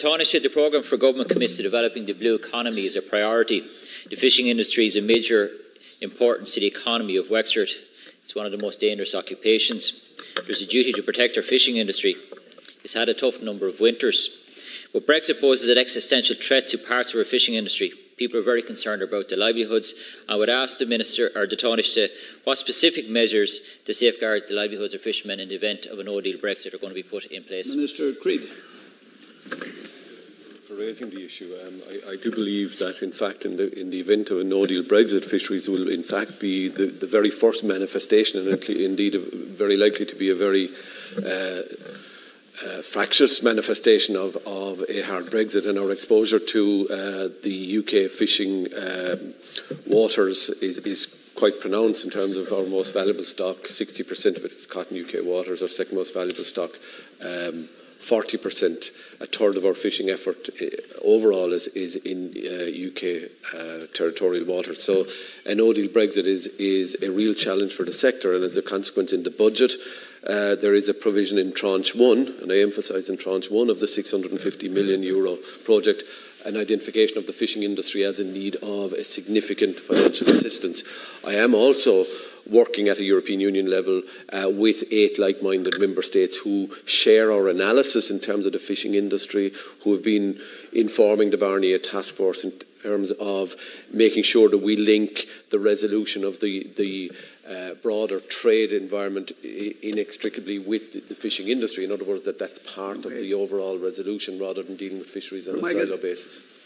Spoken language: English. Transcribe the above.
Taoiseach, the programme for government commits to developing the blue economy as a priority. The fishing industry is a major importance to the economy of Wexford. It's one of the most dangerous occupations. There's a duty to protect our fishing industry. It's had a tough number of winters. But Brexit poses an existential threat to parts of our fishing industry. People are very concerned about their livelihoods. I would ask the Minister, or the Taoiseach, what specific measures to safeguard the livelihoods of fishermen in the event of a no-deal Brexit are going to be put in place. Minister Creed. For raising the issue, I do believe that, in fact, in the event of a no-deal Brexit, fisheries will, in fact, be the very first manifestation, and indeed very likely to be a very fractious manifestation of a hard Brexit, and our exposure to the UK fishing waters is quite pronounced in terms of our most valuable stock. 60% of it is caught in UK waters, our second most valuable stock. 40%, a third of our fishing effort overall is in UK territorial waters. So a no-deal Brexit is a real challenge for the sector, and as a consequence in the budget there is a provision in tranche 1, and I emphasise in tranche 1 of the €650 million project, an identification of the fishing industry as in need of a significant financial assistance. I am also working at a European Union level with 8 like-minded member states who share our analysis in terms of the fishing industry, who have been informing the Barnier Task Force in terms of making sure that we link the resolution of the broader trade environment inextricably with the fishing industry. In other words, that's part of the overall resolution rather than dealing with fisheries on a silo basis.